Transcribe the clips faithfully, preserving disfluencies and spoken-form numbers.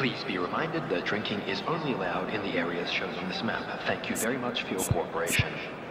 Please be reminded that drinking is only allowed in the areas shown on this map. Thank you very much for your cooperation.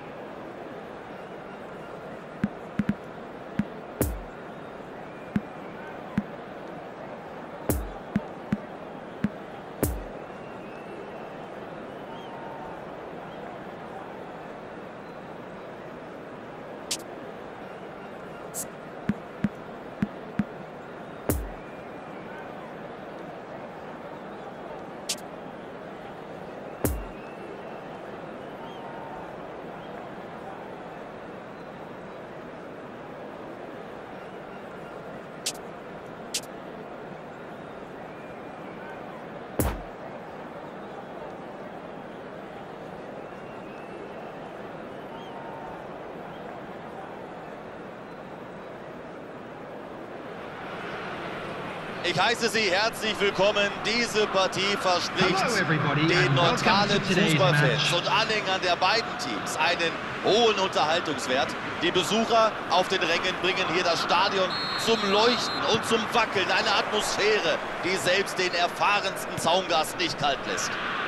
Ich heiße Sie herzlich willkommen. Diese Partie verspricht den neutralen Fußballfans und Anhängern der beiden Teams einen hohen Unterhaltungswert. Die Besucher auf den Rängen bringen hier das Stadion zum Leuchten und zum Wackeln. Eine Atmosphäre, die selbst den erfahrensten Zaungast nicht kalt lässt.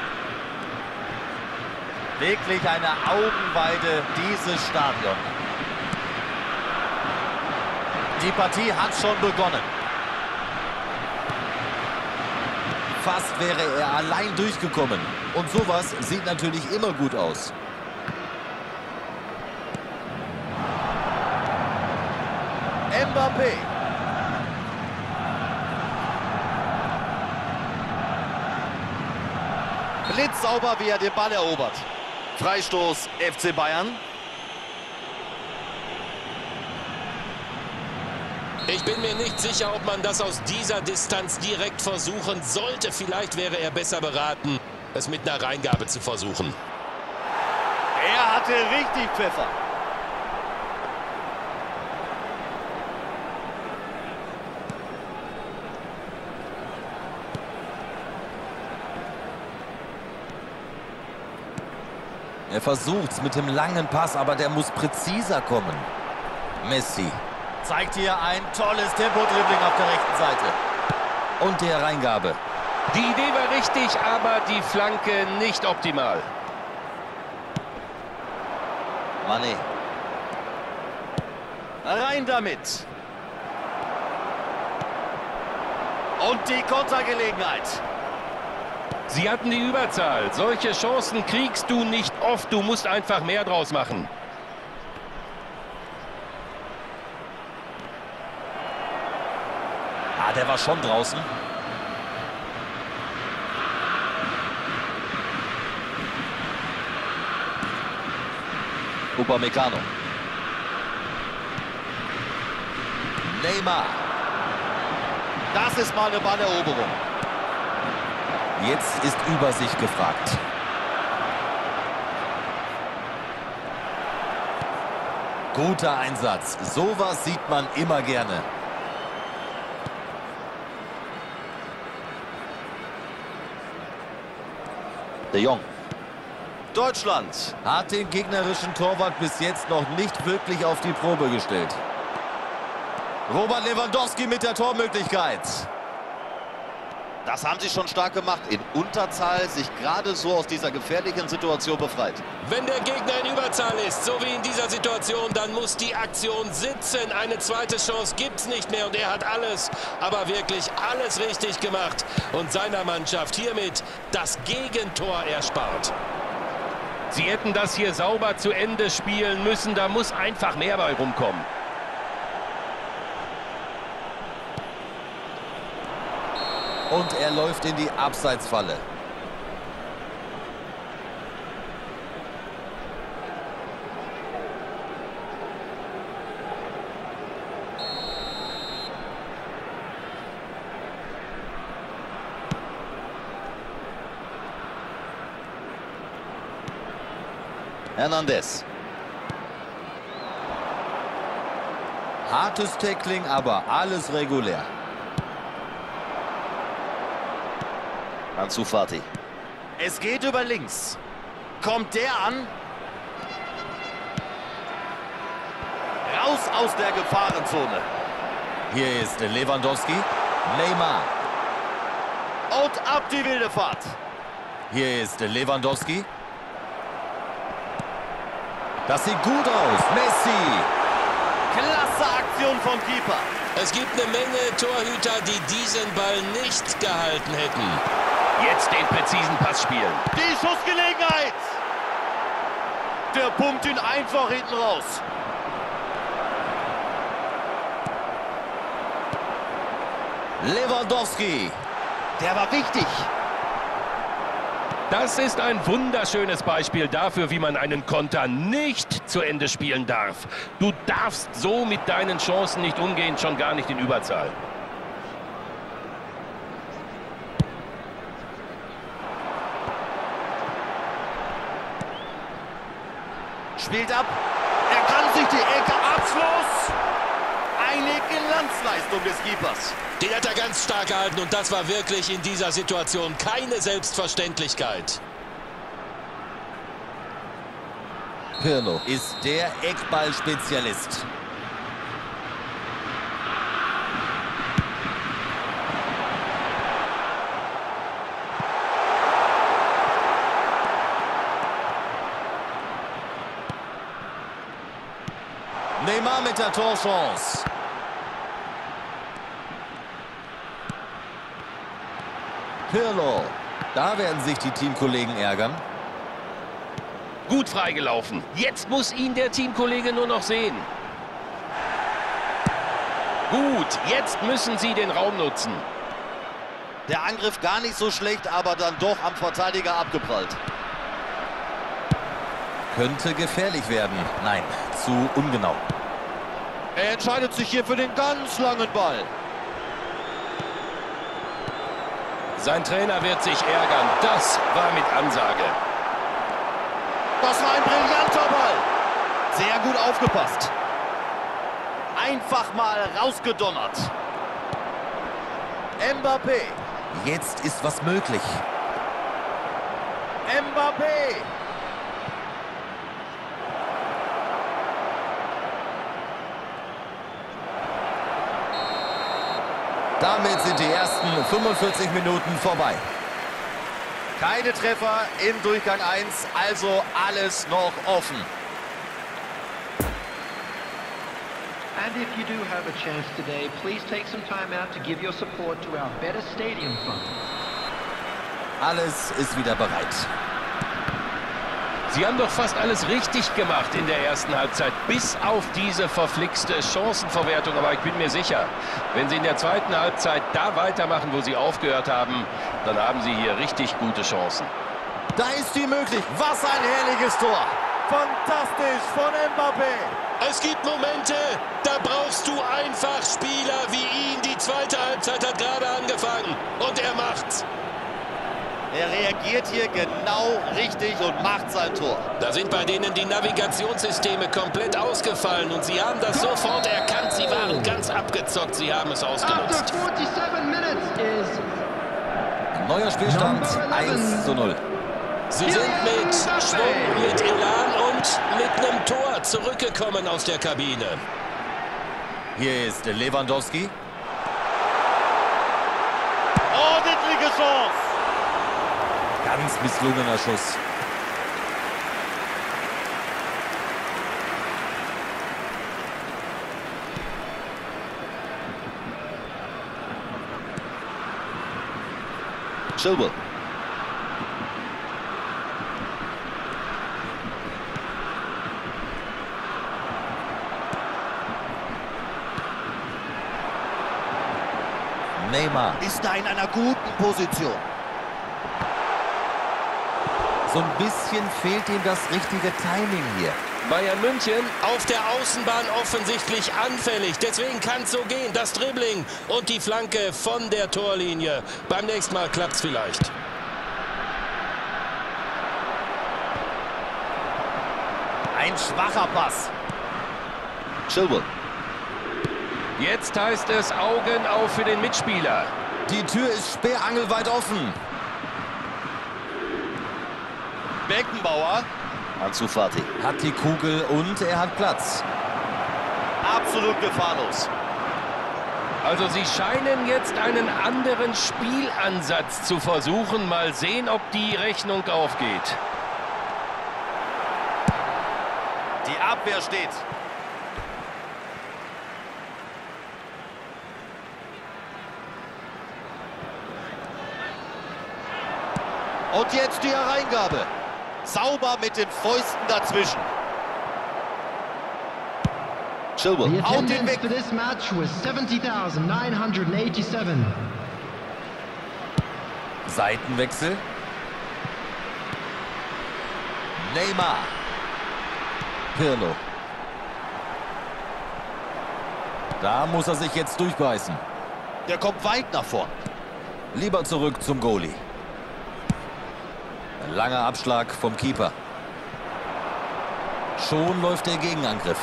Wirklich eine Augenweide, dieses Stadion. Die Partie hat schon begonnen. Fast wäre er allein durchgekommen. Und sowas sieht natürlich immer gut aus. Mbappé. Blitzsauber, wie er den Ball erobert. Freistoß F C Bayern. Ich bin mir nicht sicher, ob man das aus dieser Distanz direkt versuchen sollte. Vielleicht wäre er besser beraten, es mit einer Reingabe zu versuchen. Er hatte richtig Pfeffer. Er versucht's mit dem langen Pass, aber der muss präziser kommen. Messi zeigt hier ein tolles Tempo-Dribbling auf der rechten Seite. Und der Reingabe. Die Idee war richtig, aber die Flanke nicht optimal. Mané. Rein damit. Und die Kontergelegenheit. Sie hatten die Überzahl. Solche Chancen kriegst du nicht oft. Du musst einfach mehr draus machen. Ah, der war schon draußen. Upamecano. Neymar. Das ist mal eine Balleroberung. Jetzt ist Übersicht gefragt. Guter Einsatz. Sowas sieht man immer gerne. De Jong. Deutschland hat den gegnerischen Torwart bis jetzt noch nicht wirklich auf die Probe gestellt. Robert Lewandowski mit der Tormöglichkeit. Das haben sie schon stark gemacht. In Unterzahl sich gerade so aus dieser gefährlichen Situation befreit. Wenn der Gegner in Überzahl ist, so wie in dieser Situation, dann muss die Aktion sitzen. Eine zweite Chance gibt es nicht mehr und er hat alles, aber wirklich alles richtig gemacht. Und seiner Mannschaft hiermit das Gegentor erspart. Sie hätten das hier sauber zu Ende spielen müssen. Da muss einfach mehr bei rumkommen. Und er läuft in die Abseitsfalle. Hernandez. Hartes Tackling, aber alles regulär. Ansu Fati. Es geht über links. Kommt der an? Raus aus der Gefahrenzone. Hier ist Lewandowski. Neymar. Und ab die wilde Fahrt. Hier ist Lewandowski. Das sieht gut aus. Messi. Klasse Aktion vom Keeper. Es gibt eine Menge Torhüter, die diesen Ball nicht gehalten hätten. Jetzt den präzisen Pass spielen. Die Schussgelegenheit. Der pumpt ihn einfach hinten raus. Lewandowski. Der war wichtig. Das ist ein wunderschönes Beispiel dafür, wie man einen Konter nicht zu Ende spielen darf. Du darfst so mit deinen Chancen nicht umgehen, schon gar nicht in Überzahl. Spielt ab. Er kann sich die Ecke. Abschluss. Eine Glanzleistung des Keepers. Den hat er ganz stark gehalten und das war wirklich in dieser Situation keine Selbstverständlichkeit. Pirlo ist der Eckball-Spezialist. Neymar mit der Torchance. Pirlo. Da werden sich die Teamkollegen ärgern. Gut freigelaufen. Jetzt muss ihn der Teamkollege nur noch sehen. Gut, jetzt müssen sie den Raum nutzen. Der Angriff gar nicht so schlecht, aber dann doch am Verteidiger abgeprallt. Könnte gefährlich werden. Nein, zu ungenau. Er entscheidet sich hier für den ganz langen Ball. Sein Trainer wird sich ärgern. Das war mit Ansage. Das war ein brillanter Ball. Sehr gut aufgepasst. Einfach mal rausgedonnert. Mbappé. Jetzt ist was möglich. Mbappé. Damit sind die ersten fünfundvierzig Minuten vorbei. Keine Treffer im Durchgang eins, also alles noch offen. And if you do have a chance today, please take some time out to give your support to our Better Stadium Fund. Alles ist wieder bereit. Sie haben doch fast alles richtig gemacht in der ersten Halbzeit, bis auf diese verflixte Chancenverwertung. Aber ich bin mir sicher, wenn Sie in der zweiten Halbzeit da weitermachen, wo Sie aufgehört haben, dann haben Sie hier richtig gute Chancen. Da ist die möglich. Was ein herrliches Tor. Fantastisch von Mbappé. Es gibt Momente, da brauchst du einfach Spieler wie ihn. Die zweite Halbzeit hat gerade angefangen und er macht's. Er reagiert hier genau richtig und macht sein Tor. Da sind bei denen die Navigationssysteme komplett ausgefallen und sie haben das sofort erkannt. Sie waren ganz abgezockt, sie haben es ausgenutzt. Neuer Spielstand eins zu null. Sie sind mit Schwung, mit Elan und mit einem Tor zurückgekommen aus der Kabine. Hier ist Lewandowski. Ordentliche Chance. Ganz misslungener Schuss. Chilwell. Neymar ist da in einer guten Position. So ein bisschen fehlt ihm das richtige Timing hier. Bayern München auf der Außenbahn offensichtlich anfällig. Deswegen kann es so gehen. Das Dribbling und die Flanke von der Torlinie. Beim nächsten Mal klappt es vielleicht. Ein schwacher Pass. Chilwell. Jetzt heißt es Augen auf für den Mitspieler. Die Tür ist sperrangelweit offen. Beckenbauer. Ansu Fati hat die Kugel und er hat Platz. Absolut gefahrlos. Also sie scheinen jetzt einen anderen Spielansatz zu versuchen. Mal sehen, ob die Rechnung aufgeht. Die Abwehr steht. Und jetzt die Hereingabe. Sauber mit den Fäusten dazwischen. Chilwell The haut den attendance weg. for this match was seventy thousand nine hundred eighty-seven. Seitenwechsel. Neymar. Pirlo. Da muss er sich jetzt durchbeißen. Der kommt weit nach vorn. Lieber zurück zum Goalie. Ein langer Abschlag vom Keeper. Schon läuft der Gegenangriff.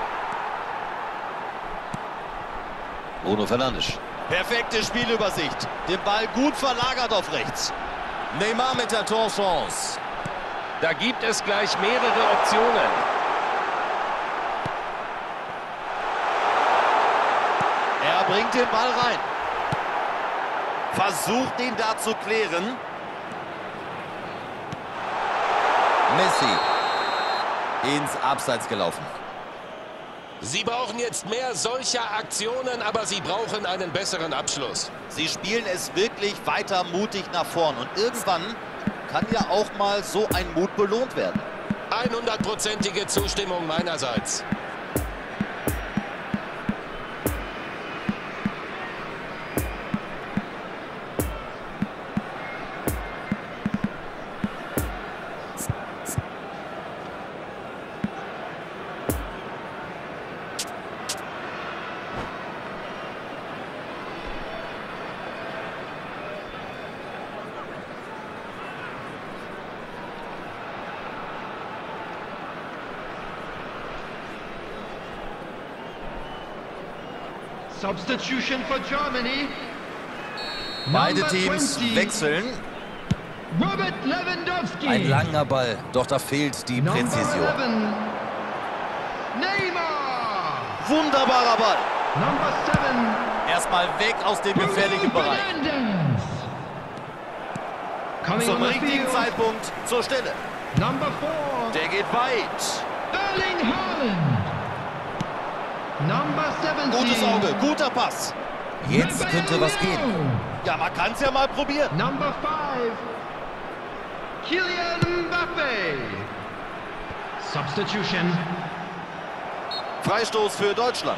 Bruno Fernandes. Perfekte Spielübersicht. Den Ball gut verlagert auf rechts. Neymar mit der Torchance. Da gibt es gleich mehrere Optionen. Er bringt den Ball rein. Versucht ihn da zu klären. Messi. Ins Abseits gelaufen. Sie brauchen jetzt mehr solcher Aktionen, aber sie brauchen einen besseren Abschluss. Sie spielen es wirklich weiter mutig nach vorn. Und irgendwann kann ja auch mal so ein Mut belohnt werden. hundertprozentige Zustimmung meinerseits. Substitution for Germany. Beide Number Teams twenty, wechseln. Robert Lewandowski. Ein langer Ball, doch da fehlt die Number Präzision. eleven, Neymar. Wunderbarer Ball. Number seven, Erstmal weg aus dem gefährlichen Bruno Bereich. Fernandes. Coming Zum on the richtigen field, Zeitpunkt zur Stelle. number four, Der geht weit. Erling Haaland. Number seventeen, Gutes Auge, guter Pass. Jetzt könnte was gehen. Ja, man kann es ja mal probieren. Number five, Kylian Mbappe. Substitution. Freistoß für Deutschland.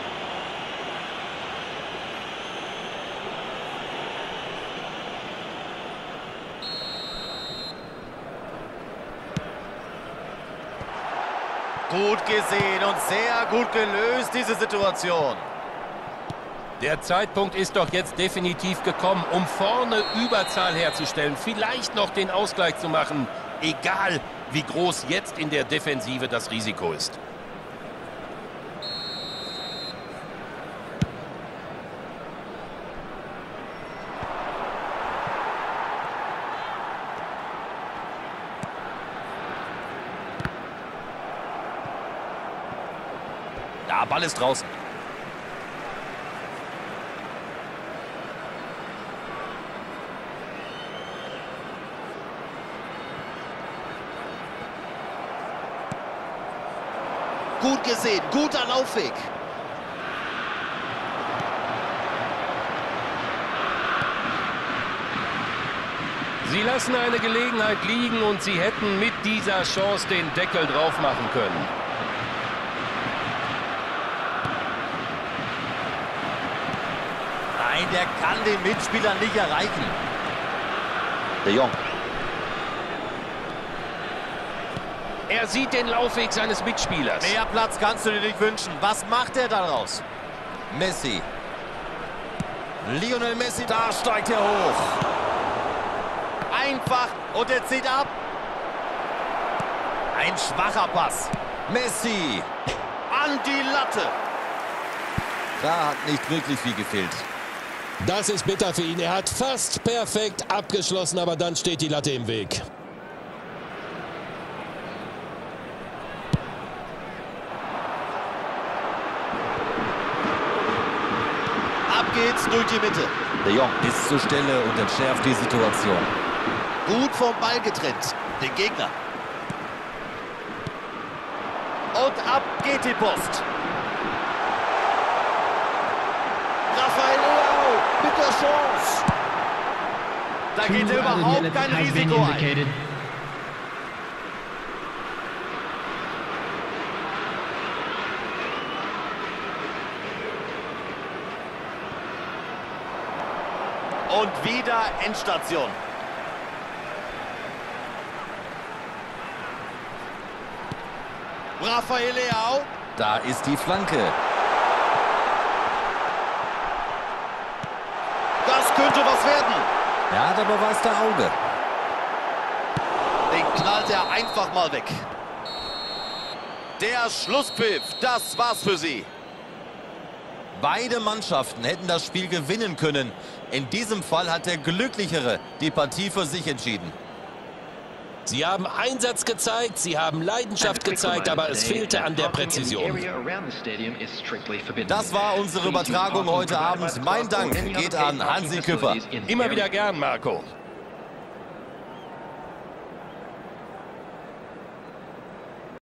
Gut gesehen und sehr gut gelöst, diese Situation. Der Zeitpunkt ist doch jetzt definitiv gekommen, um vorne Überzahl herzustellen. Vielleicht noch den Ausgleich zu machen. Egal, wie groß jetzt in der Defensive das Risiko ist. Ja, Ball ist draußen. Gut gesehen, guter Laufweg. Sie lassen eine Gelegenheit liegen und sie hätten mit dieser Chance den Deckel drauf machen können. Nein, der kann den Mitspieler nicht erreichen. De Jong. Er sieht den Laufweg seines Mitspielers. Mehr Platz kannst du dir nicht wünschen. Was macht er daraus? Messi. Lionel Messi, da steigt er hoch. Einfach und er zieht ab. Ein schwacher Pass. Messi. An die Latte. Da hat nicht wirklich viel gefehlt. Das ist bitter für ihn. Er hat fast perfekt abgeschlossen, aber dann steht die Latte im Weg. geht's durch die Mitte. De Jong ist zur Stelle und entschärft die Situation. Gut vom Ball getrennt, den Gegner. Und ab geht die Post. Rafael Leao mit der Chance. Da geht er überhaupt kein Risiko ein. Und wieder Endstation. Rafael Leao. Da ist die Flanke. Das könnte was werden. Er hat aber was der Auge. Den knallt er einfach mal weg. Der Schlusspfiff, das war's für sie. Beide Mannschaften hätten das Spiel gewinnen können. In diesem Fall hat der Glücklichere die Partie für sich entschieden. Sie haben Einsatz gezeigt, sie haben Leidenschaft gezeigt, aber es fehlte an der Präzision. Das war unsere Übertragung heute Abend. Mein Dank geht an Hansi Küpper. Immer wieder gern, Marco.